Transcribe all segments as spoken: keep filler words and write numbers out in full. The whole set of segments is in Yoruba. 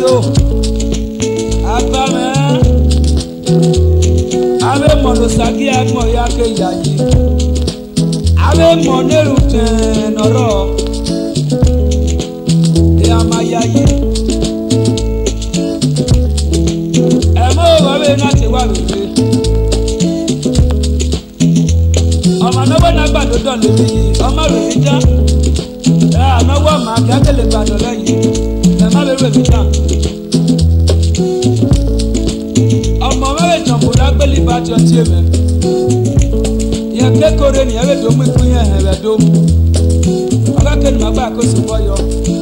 do. Abame. Ave monosagi agmo yake yayi. Ave moneru tenoro. Yama yayi. Emo wawe na te wawe. Ọmọ náà wọ́n náà gbàdọ̀ dọ̀ lórí yìí, ọmọ rẹ̀ mi já. Ẹ àná wọ́n máa kí ákẹ́lẹ̀ gbàdọ̀ lẹ́yìn, ẹ má lè rẹ̀ mi já. Ọmọ mẹ́rẹ̀ jọ̀ǹkù lágbélé bá ti ọtí ẹ̀mẹ́. Yẹn kékeré ni ẹ̀rẹ́ tó mú ikú yẹn ẹ̀rẹ́ tó. Ọba kéde máa gbà kó sì wọ́yọ.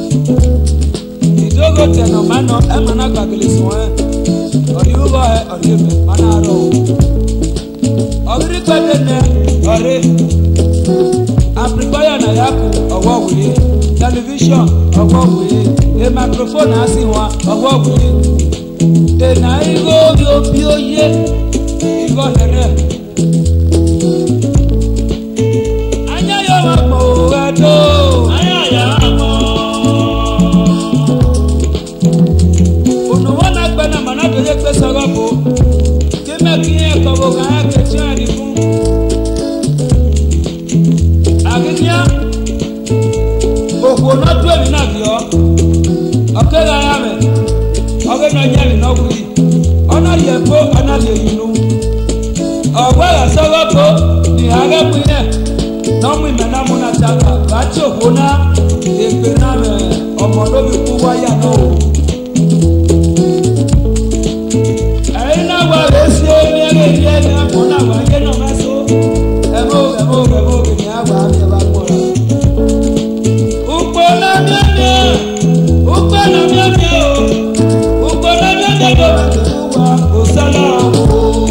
Ìdógó tẹ̀nà máa nọ ẹ̀ máa náà gbàgbélé sùn ẹ̀. Ọ̀dí wúwọ́ ẹ̀ ọ̀dí ẹ̀mẹ́ máa náà rọ̀ o. Ọ̀rí pẹ́ẹ́dẹ́ nẹ ọ̀rẹ́ àpèkọ́yà náà yà kú ọwọ́ wòye tẹlifíṣọ̀n ọwọ́ wòye ẹ máikrófóònù á sì wọn ọwọ́ wòye dènà igbó bí ó yé igbó lẹ́rẹ́. Anyáyọ̀ wà pọ̀ òwúrọ̀ tó. Anyáyọ̀ wà pọ̀. Ònùwọ́n náà gbẹ́ náà màná tó yẹ pé sọ̀rọ̀ bò kí mẹ́kì yẹn kọ̀ bò kàn án kẹ̀tí àdì fún. Aginia òkú náà tó èmi náà bí ọ ọ̀kẹ́ lára rẹ̀ ọ̀kẹ́ náà yẹ́ mi náà wúri ọ̀nà yẹ kó ọ̀nà lè yinú ọ̀gbẹ́ rẹ̀ sọ́wọ́ kó ní àrẹ́pin yẹn náà mú ìmẹ̀ náà mú náà tààrà láti òkú náà èpè náà rẹ̀ ọmọ lóbi kú wáyà náà o. Ẹ̀yin náà wà lè ṣe é ní ẹgbẹ́ ìdí ẹni àpò náà wà yé náà mẹ́sọ́ ẹ̀mọ́ ẹ̀mọ́ ẹ̀mọ́ ẹ̀mí àgbà mi ẹ̀ bá gbọ́ rẹ̀. Ukpo na miami o, ukpo na miami o, ukpo na miami o, wa osala o.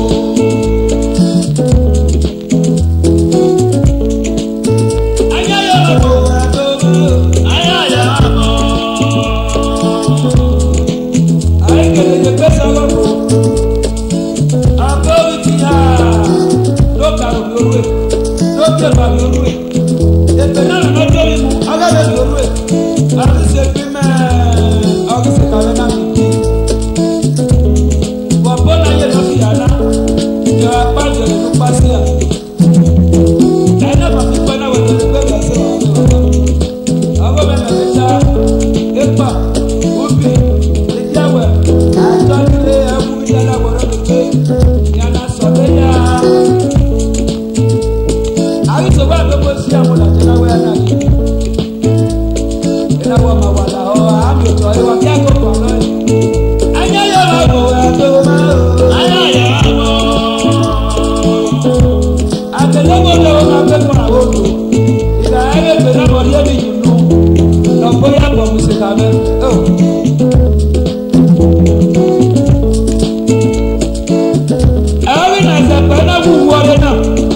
Ayaya mo adomo, ayaya mo. Ayikele je pesa lọ́kọ̀, àbọ̀wé ti yá, lókà òbí lókè bàbí olúwe. Èpè náà lọ́nà lórí mu, agábẹ́ lórí ẹ̀. Láti ṣe bí mẹ́ẹ̀ẹ́ ọ́fíìsì kàwé náà mi kí. Bọ̀bọ́ náà yẹ lọ sí yàrá, yọ apá ìjọba ló pa sí à. Ẹ̀yin náà bàbí pẹ́ náà wọ̀nyí pé bẹ̀rẹ̀ sí wàá ní ọ̀gá. Ọgọ́ mẹ́rin lè já épa, òbí, ìjáwẹ̀, àjọ nílé ẹ̀kú ìjọba wọ̀rọ̀ lè pé yàrá sọ̀rọ̀ yá. Àríṣe wà lóko sí àwọn làjẹ́láwé náà yìí. Ìnáwó ọmọ wà láwọ àmì òtò ìwà kí àkókò ọ̀rọ̀ yìí. Ayáyọ̀ wà bò ẹ̀dọ́ máa ń lò. Ayáyọ̀ wà bò. Àtẹ̀lẹ́gbọ̀ lọ́wọ́ máa fẹ́ fún àwọn odò. Ìgbà ẹ̀rẹ́ ìgbẹ́ náà wọlé ẹ̀mí yìí nù. Lọ́gbọ́n yàgbọ̀ mi sì kà mẹ́. Ẹ̀rí nà ẹ̀sẹ̀ pẹ́ náà wù wọlé náà.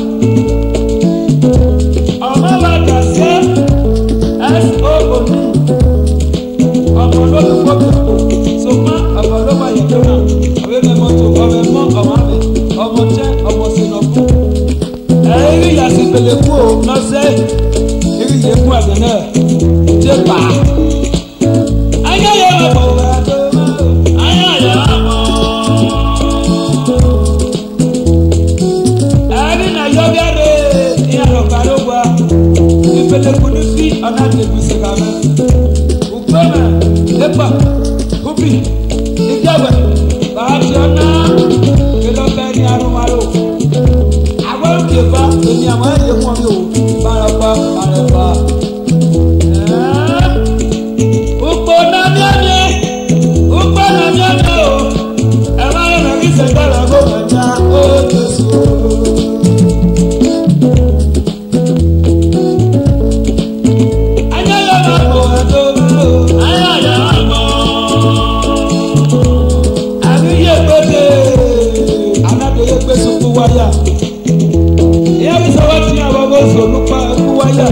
Ọmọ lóbi kókòkò, sọ́mà ọmọ ló máa yẹ kẹ́wà. Ọ̀rẹ́ mi mọ́tò, ọ̀rẹ́ mọ́ ọmọ mi, ọmọ jẹ́ ọmọ sinọ̀kú. Ẹ̀rí yàtí pèlè kú o, lọ́sẹ̀ ìrí yẹ kú àgbẹ̀ náà, jẹ́ pa. Ayáyọ̀ ọmọ rẹ̀ tó máa ń ayáyọ̀ ọmọ. Ẹ̀rí nà yọ bẹ́ẹ̀rẹ̀ ní àlọ́kà ló wà. Ìpèlè kú ní sí ọ̀nà àjẹbí sèkàmẹ́. Ugbọ́nà, Epa, Ubi, Ìjẹ́wẹ̀, Bàájọ́nà, Kìlọ́fẹ́ ní Arúmarò. Àwọn òkèèfà, èmi àwọn ẹ̀yẹ fún mi ò, Bárapá, Bárapá. Ugbọ́nà ní ẹ̀mí, Ugbọ́nà ní ẹ̀mí o. Ẹ̀rọ ẹ̀rọ kí sẹ̀gbẹ́rẹ̀ kó kẹta, ó Jésù. Ayáyọ̀ máa bọ̀ ẹ̀dọ́ máa o. Ayáyọ̀ máa bọ̀. Àbíyé gbèdé, anábìyé gbé sùkú wáyà. Ìyá mi sọ wá tí àwọn ọmọ oṣù olùpa ẹkú wáyà.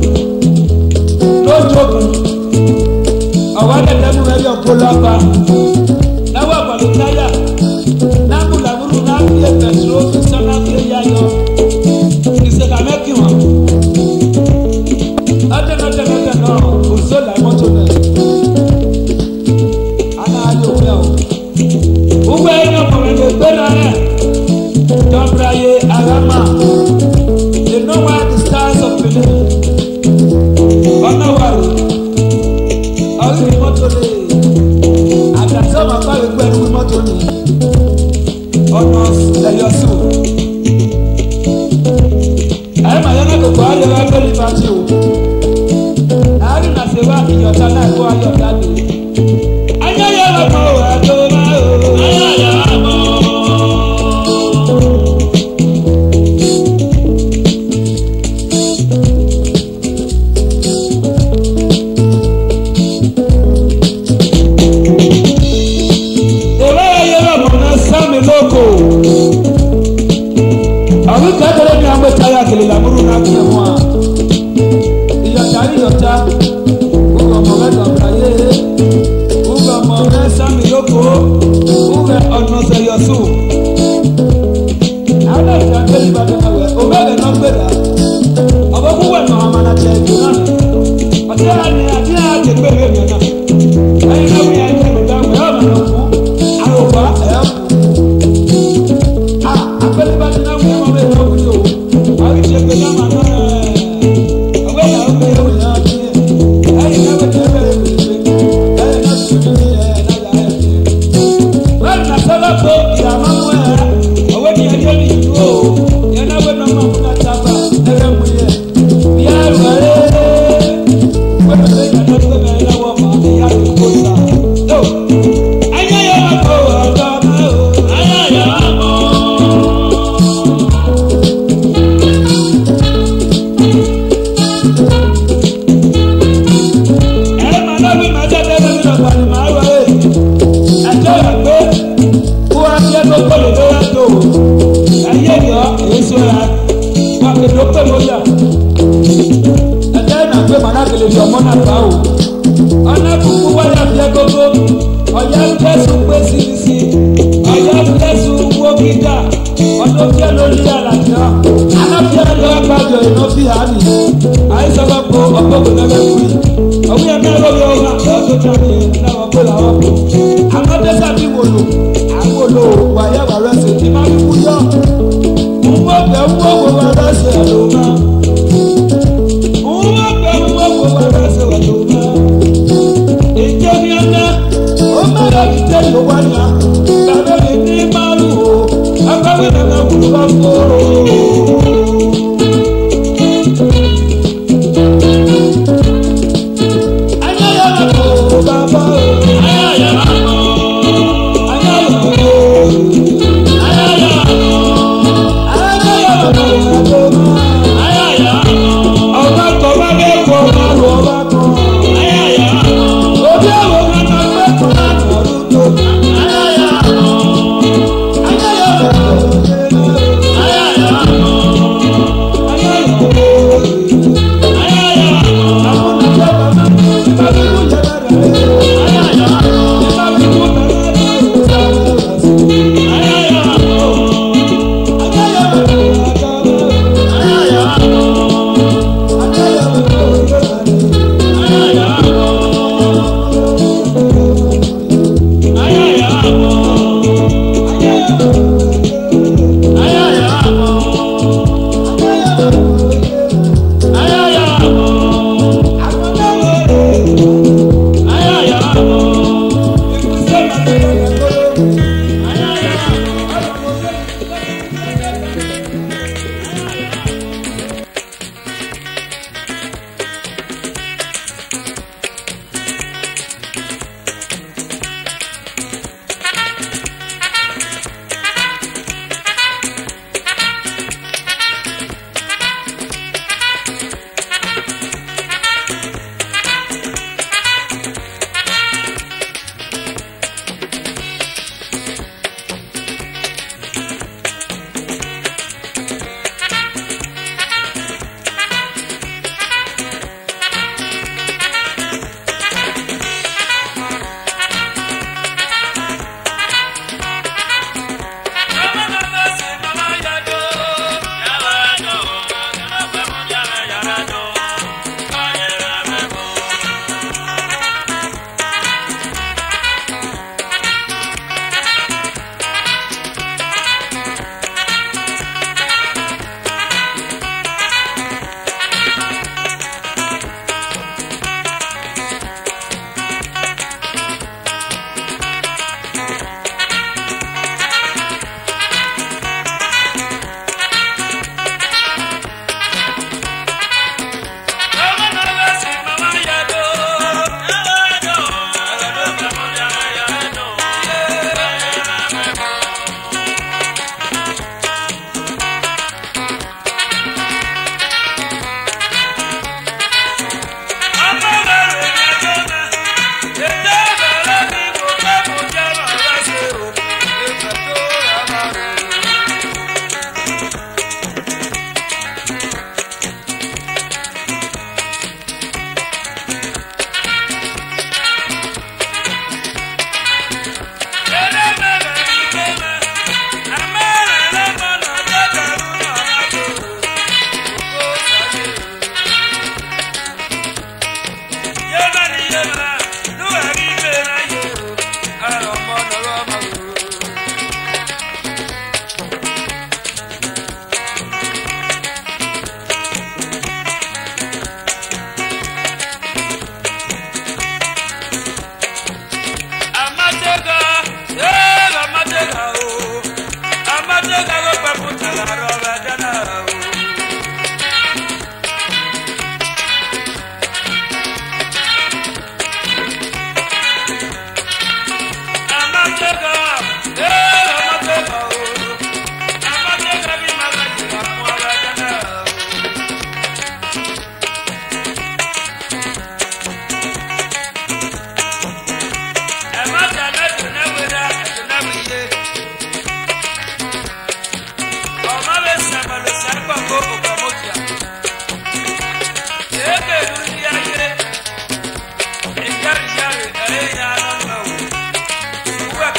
Lójókòó, ọ̀wá dẹ̀dẹ̀ mú ẹyọ kó lọ́ba. Láwọ̀ àgbàdo táyà, náàbù làbúrú náà fi ẹ̀fẹ̀ sọ́ọ́ fi sọ́nà fi ẹ̀yà yọ. Ìṣèkà mẹ́kì wọn. Ọdún ọdún ọdún náà kò sóòlà mọ́tò náà. Anáyọ̀ bá lè gbé ẹnu mọ́tò ní ọ̀nà ẹ̀yọ́sù. Ayé màá yẹn lọ́kọ̀ kọ́ ayé wa gbé ní pàtí o. Láàrin náà ṣe wá ìyọ̀tá náà kó ayọ̀ jáde. Ayé yẹn lọ́kọ̀ wà tó máa o. Ayé yẹn lọ́kọ̀. Àwọn kẹ́kẹ́rẹ́ ní àwọn ìtayà gèlè làmúrú náà fi ẹ̀wọ̀n à. Ìyọ̀tà ìyọ̀tà, wúwẹ̀ ọmọ rẹ̀ dọ̀bà yé, wúwẹ̀ ọmọ rẹ̀ sámi lóko, wúwẹ̀ ọ̀nà sẹ̀yọ̀sù. Àwọn ẹ̀ka gbẹ́lí bàbá náà wẹ̀, òmẹ́rẹ̀ náà gbẹ̀dà. Ọ̀bọ̀ wúwẹ̀ nà ọmọ náà jẹ ẹ̀dùn náà. Ọ̀tí àní àti àti gbẹ̀rẹ̀ mi náà. Ẹ̀yin náà wíyà ẹ̀jẹ̀ mi dáhùn ẹ̀ ọ̀nà náà fún àròkọ ẹ̀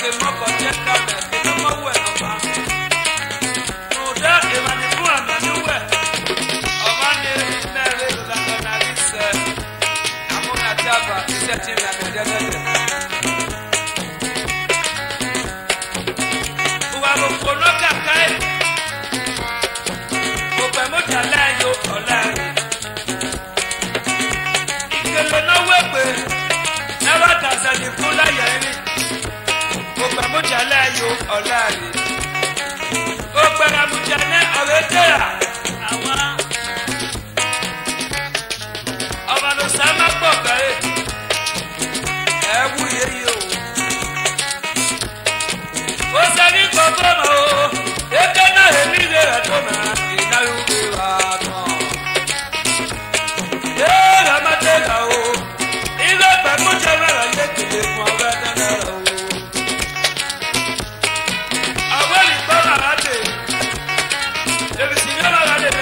ke moko jeka me ke no mawe no ba oda e ba ni fun amani we o ma ni mere la na rise amuna taba iseti na me dele uwa mo kono kakai o pe mo jala yo ola ikele na we pe na wa ta sa ni kula ya ni o pe mo jala yo ola ni o pe na mo jala awe tera awa awa no sama po kai e wu ye yo o sa ni ko ko mo e ke na he ni de to na ina yu be wa no e la ma te la o ile pe mo jala la ye ti de mo wa na na o awa ni ba la de e bi si na la de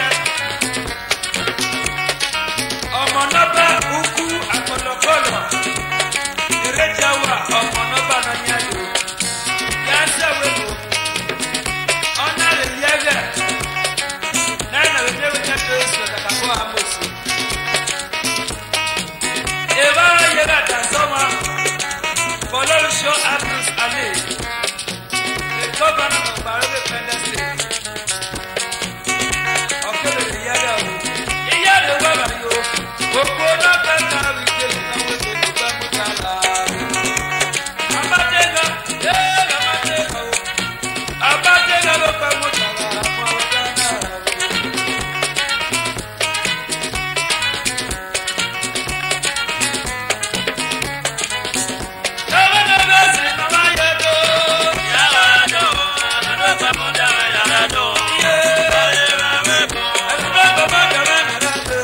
ọmọ náà bá ukú àkọlọkọlọ eré jáwà ọmọ náà bá náà ní àjò yá sẹ́wé lò ọ̀nà lè yẹ gẹ̀ náà nà wíjẹ́ wíjẹ́ tó sọ kàkà kó àmọ̀sí. Èèwà wọn yẹ ká dà sọ́mọ fọlọ́rùsọ Abdul Ali the governor of Baro Independent State ọ̀kẹ́lẹ̀ lè yẹ gẹ̀ o ìyá rẹ̀ wà báyìí o. Gbogbo náà bẹ́ẹ̀ náà rí i ṣe ìnáwó tó ti bá mú kálá. Abájẹ́gà ẹ́ abájẹ́gà o. Abájẹ́gà ló bá mú kálá fún ọjà náà rí. Yàrá náà bẹ́ẹ̀ sì máa máa yẹ tó. Yàrá tó, àná bá mú dára yàrá tó. Ayé bá wẹ̀ bọ̀. Ẹni bá bọ̀ bá jọ̀rọ̀ nàrà tó.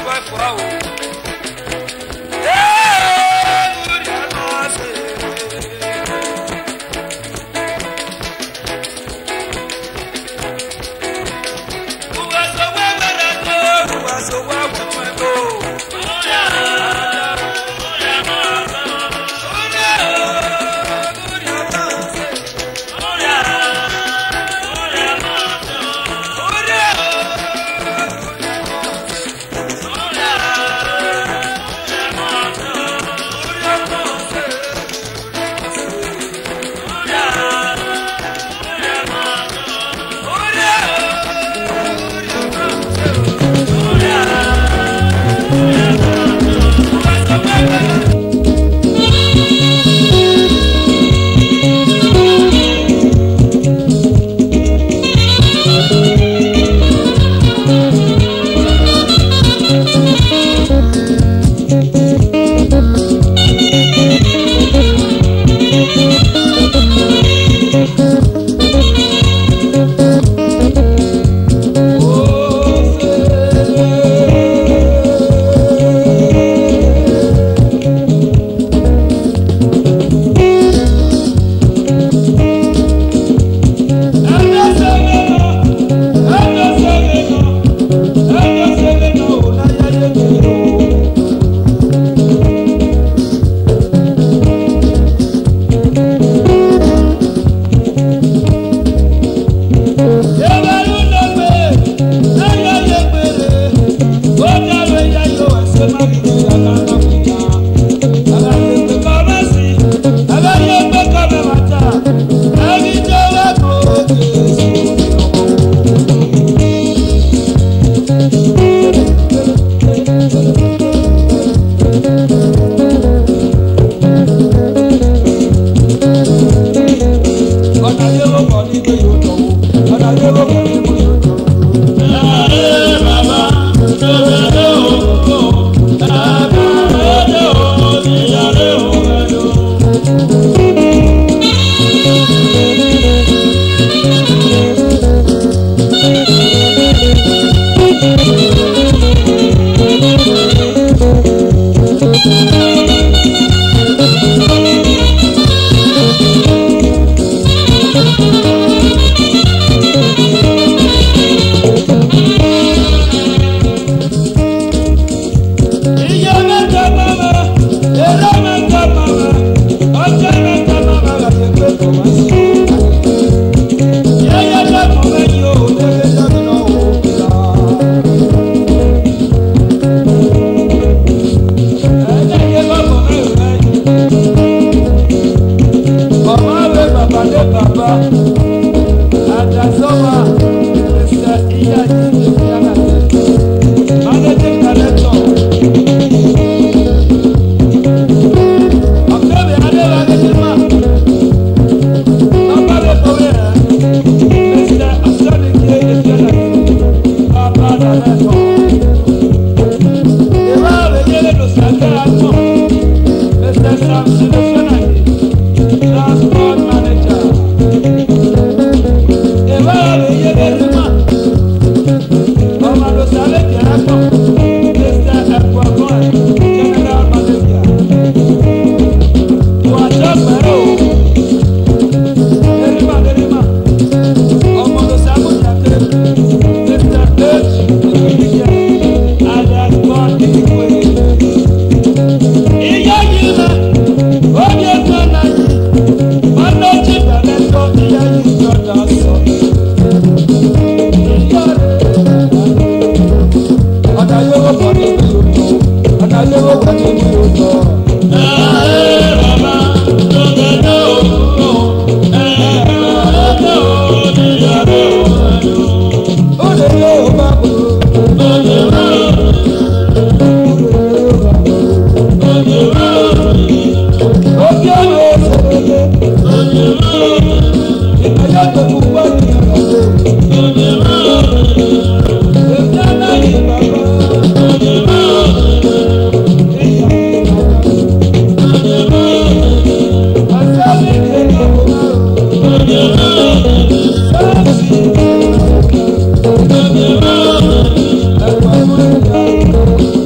Thank you.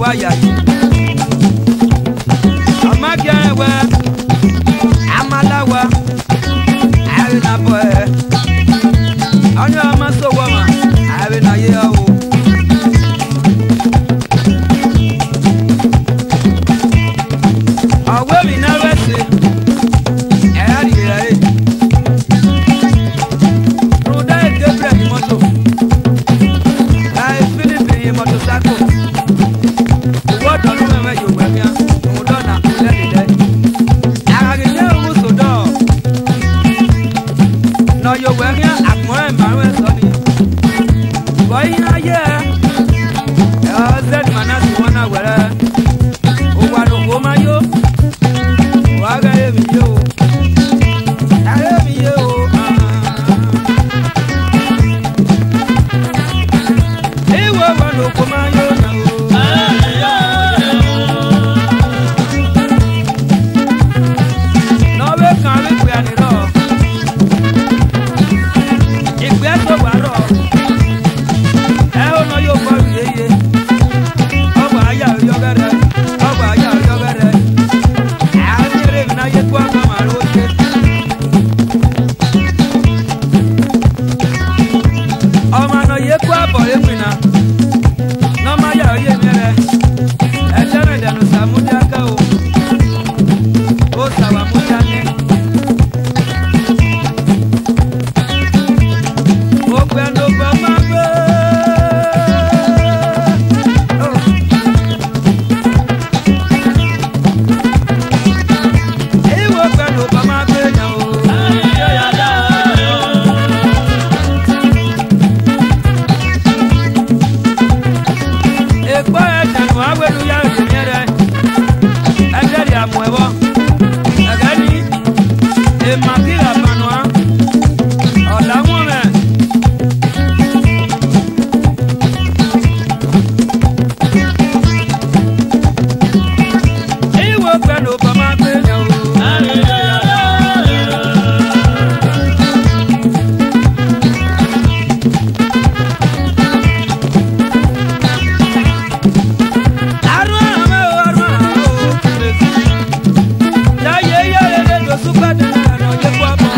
waya amagia ewe amalawa ari na boy anya amaso wama ari na ye o awe mi na wese e ari re roda e gebra ni moto ai philip ni moto sako wo do no me yo we ya mo do na le le aga ge ye wo so do no yo we ya akmo e ma we so ni boy na ye e z manas wona were o wa do go ma yo wa ga e mi yo are mi yo e wo wa do go ma yo na no we kan we pe ani ro igbe to wa ro e o no yo ko ri ye o ba ya yo gere o ba ya yo gere a ni re na ye kwa ma ma ro je o ma no ye kwa bo e pina no ma ya ye mere e tere de no samu dia ka o o sawa mu dia ni o gbe no ba ma gbe e wo gbe no ba ma gbe ya o e gbo e tanu awelu ya o mere e tere amu ewo e ga ni e ma ki la panwa o la mo me e wo gbe no ba ma gbe ya o arwa me o arwa o ya ye ye le do super de na no ye kwa mo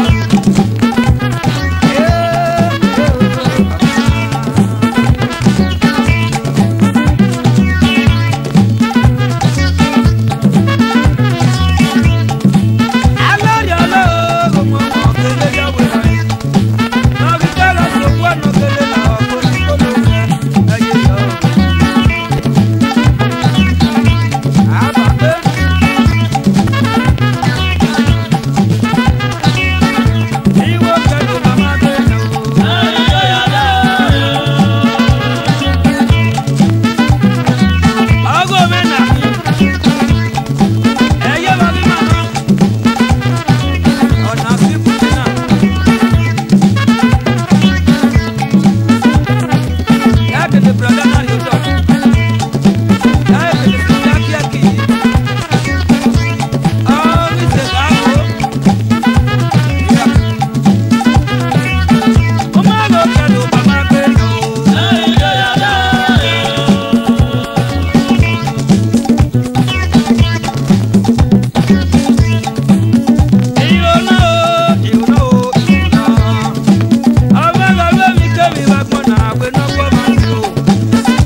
alori olo go mo mo kele ya we no bi ka la so kwa no kele la o ko ni ko lo aye yo aba be iwo ka do ba ma be na o ago me na eye ba bi ma no ona si putina ya ke de brother na yo to ya ke de ya ki ki oh mi se ga go ya o ma lo ka do ba ma be no you know you know you know aba ga be mi ke mi ba ko na gbe no ko ma so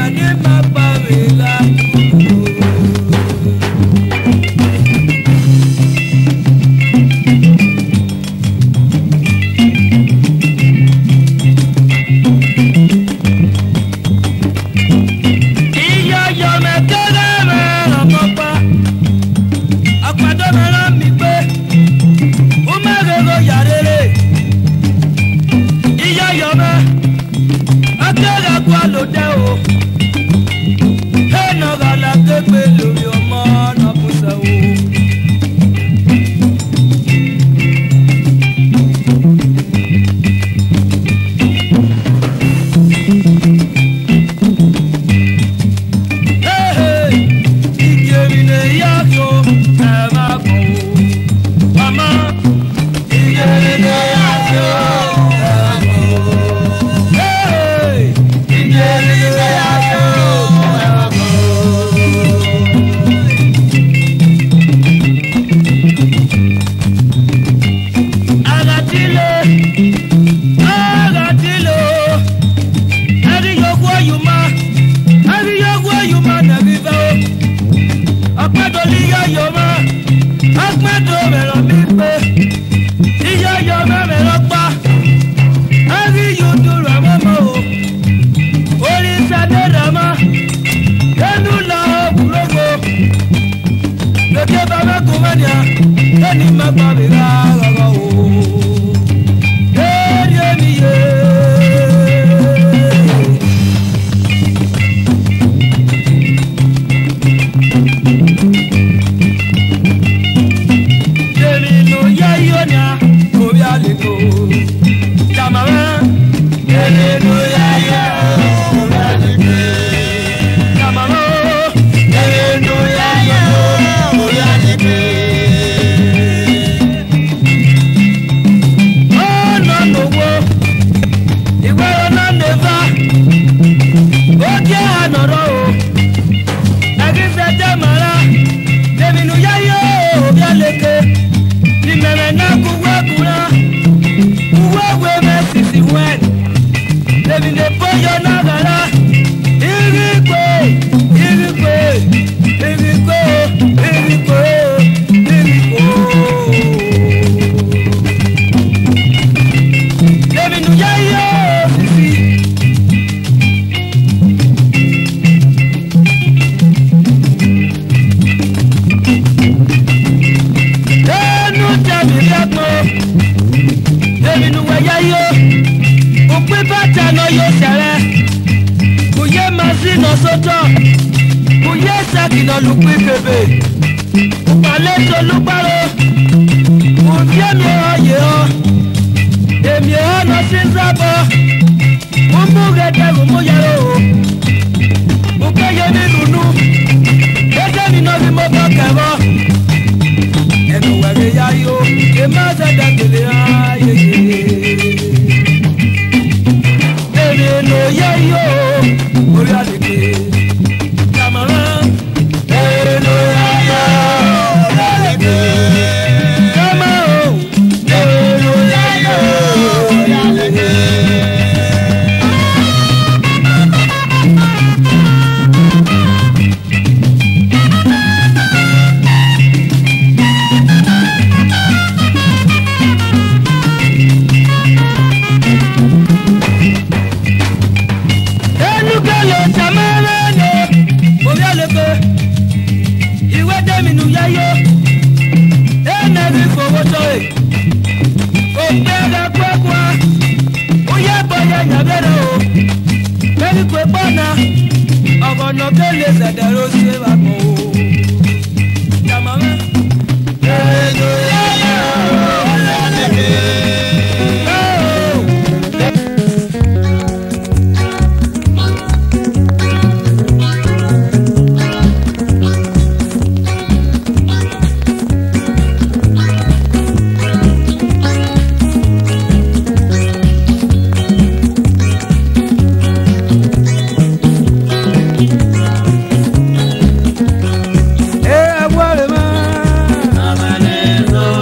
Hey, I want it, man.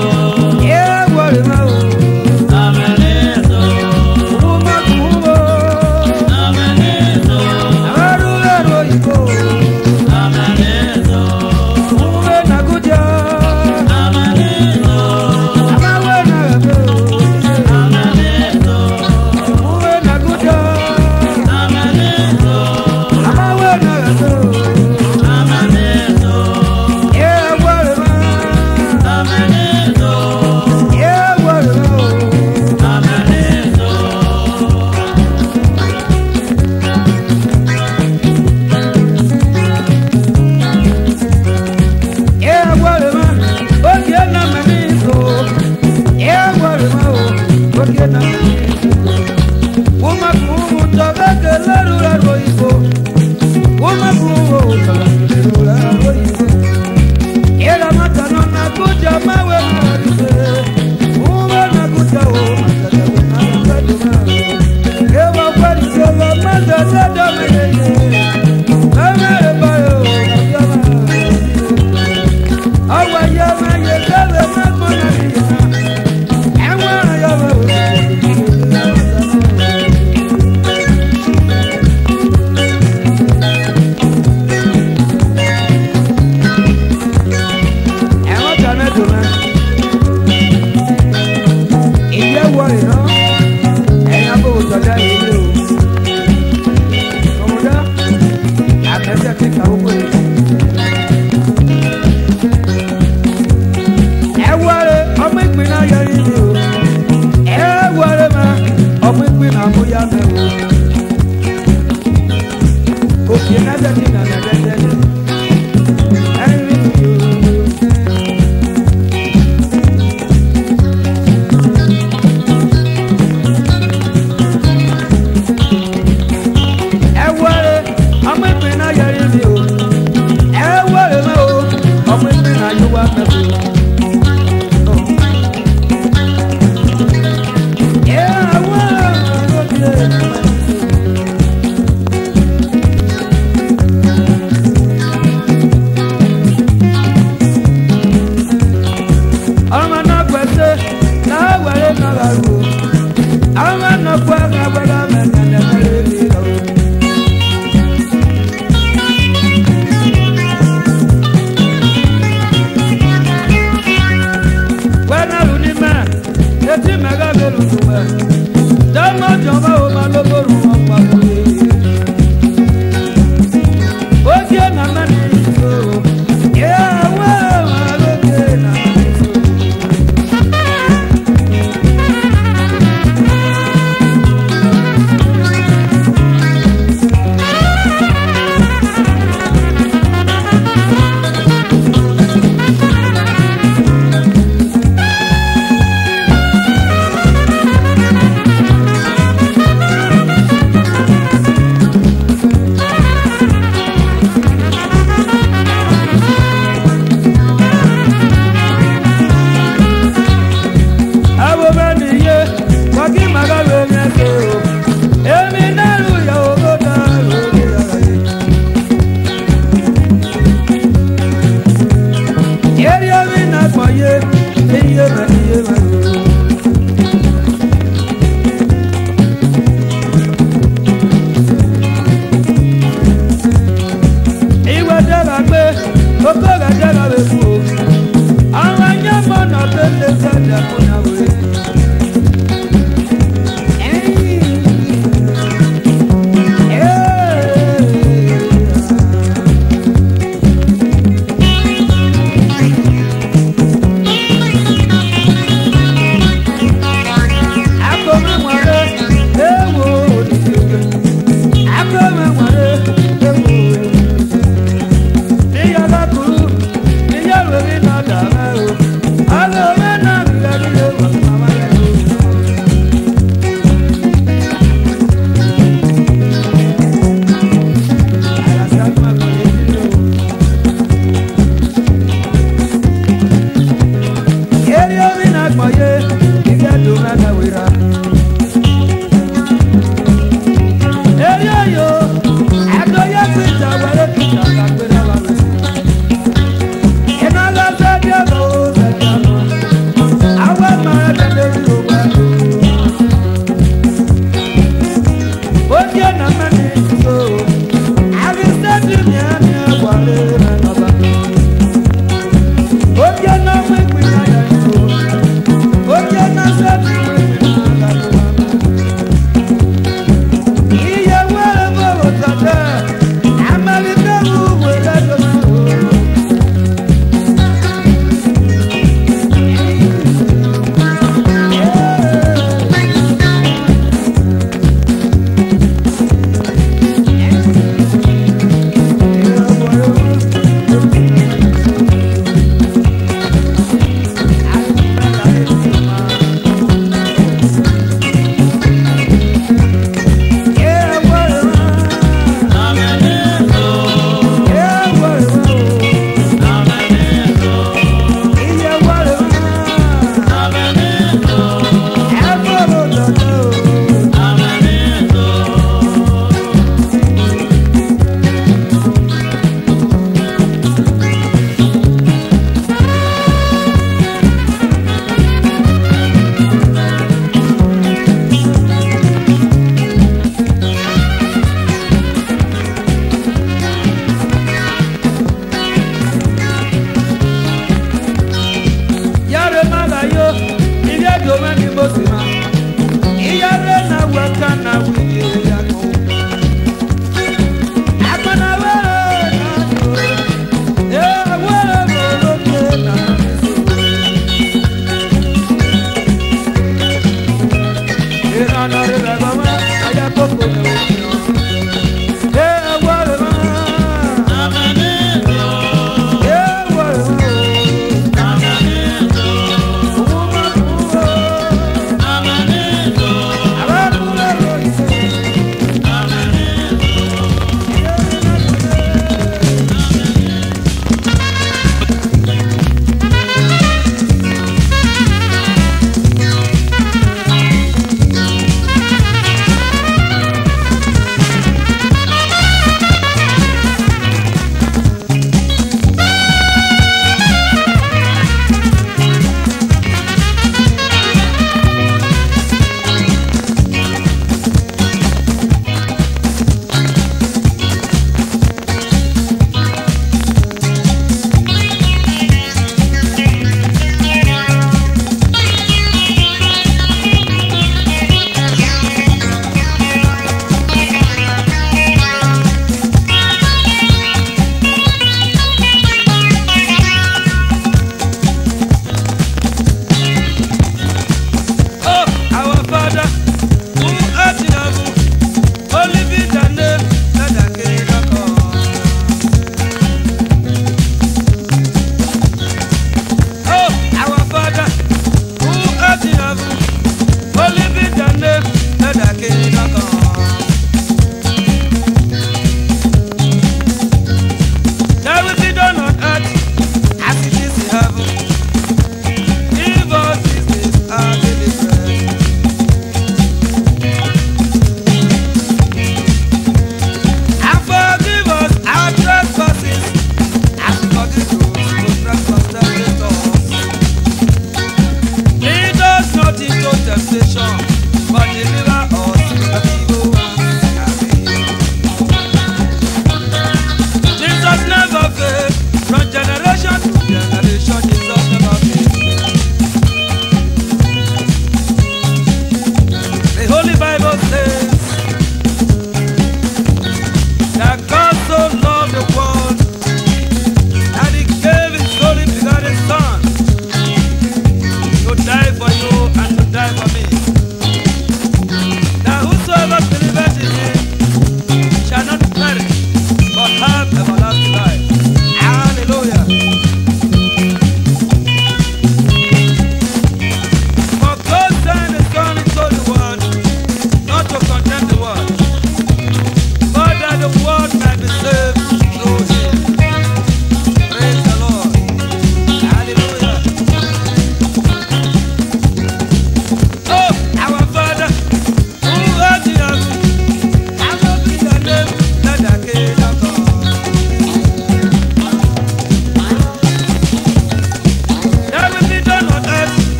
òkè náà dẹ́ni nànà dẹ́dẹ́ni.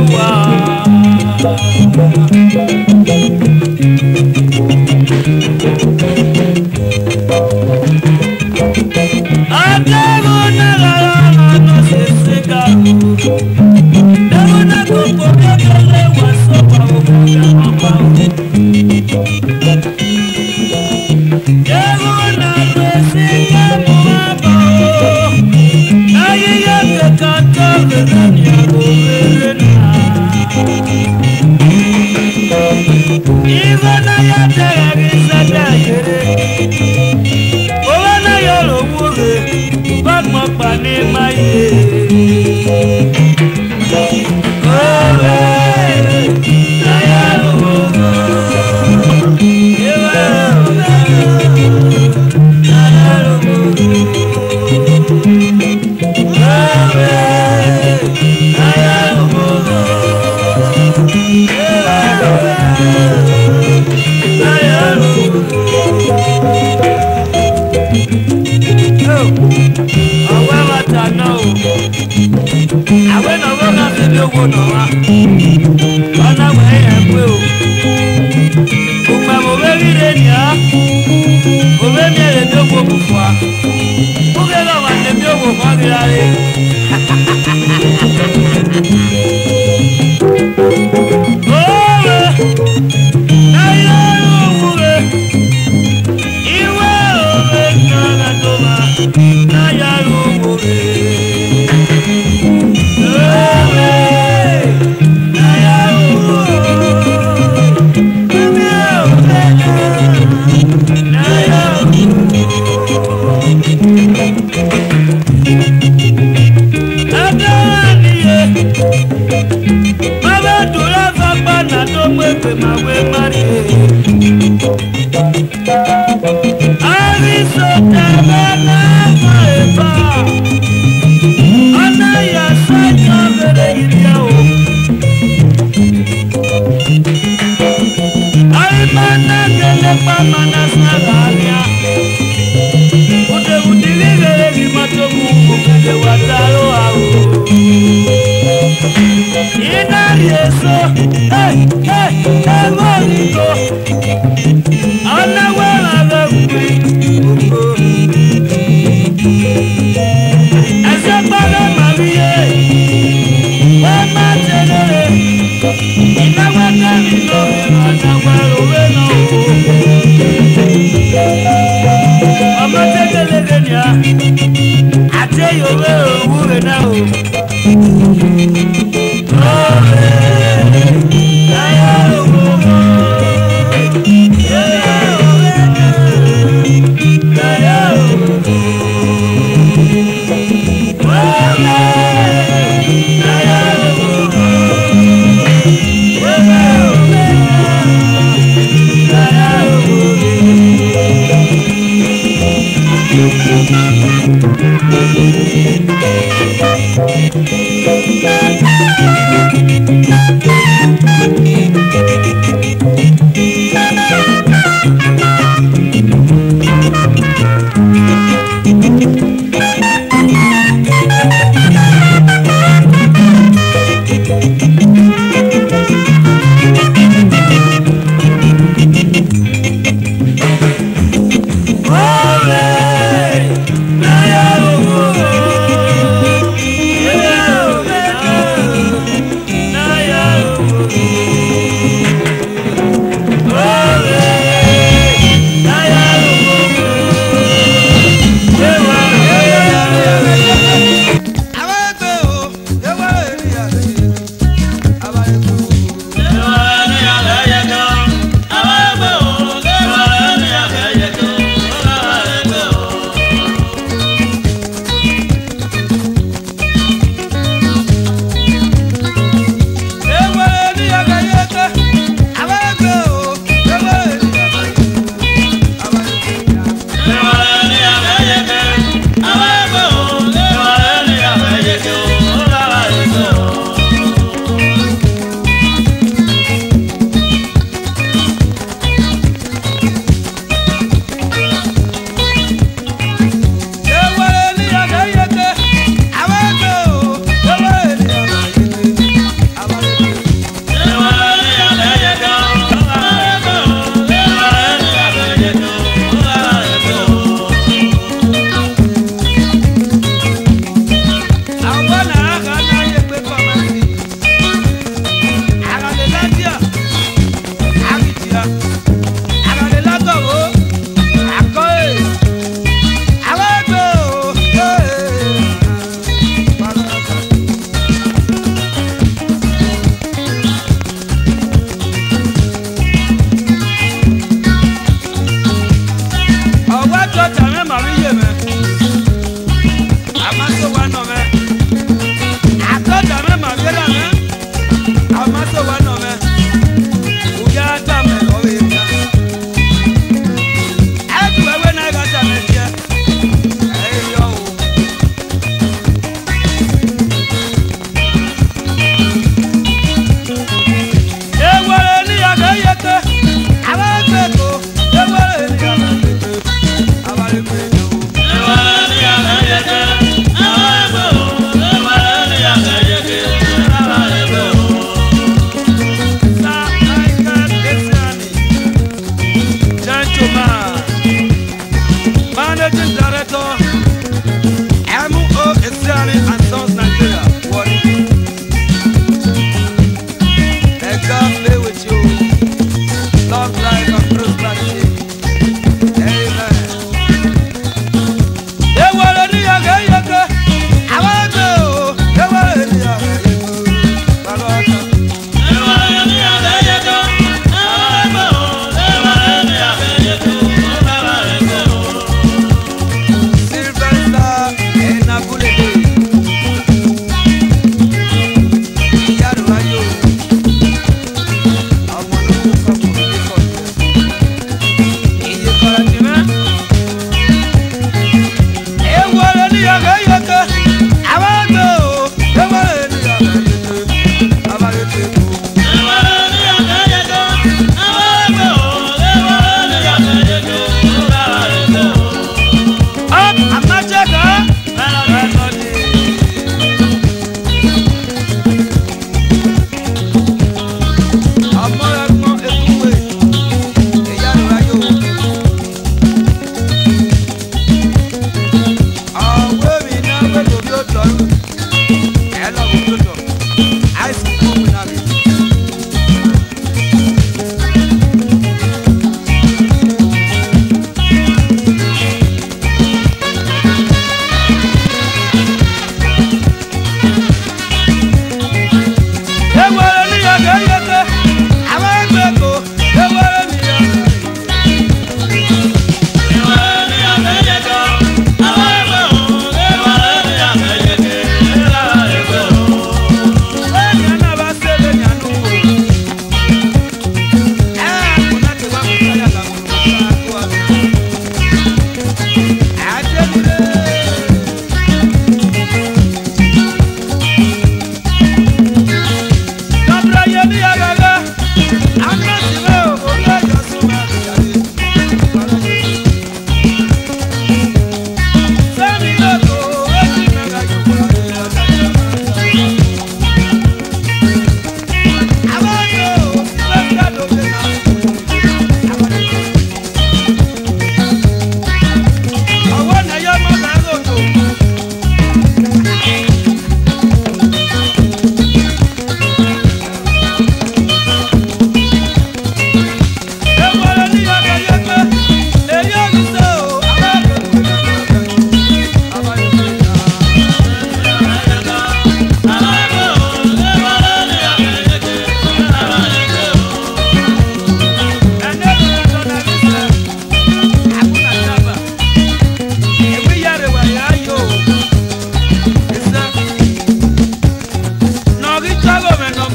Oh,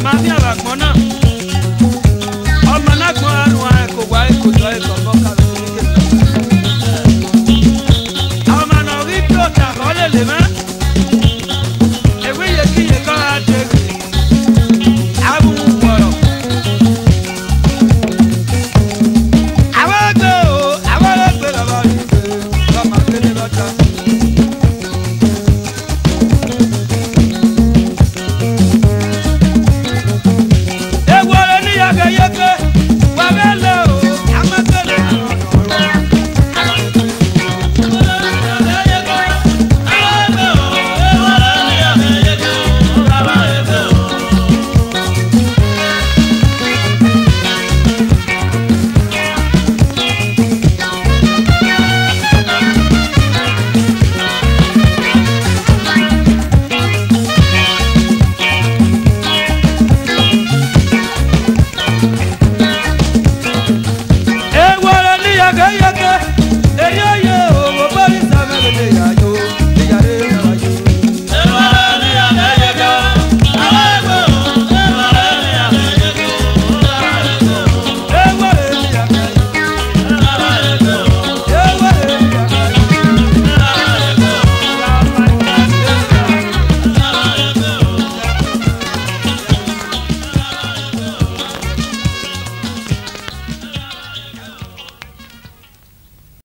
màmá bí àbàgbọ́n náà.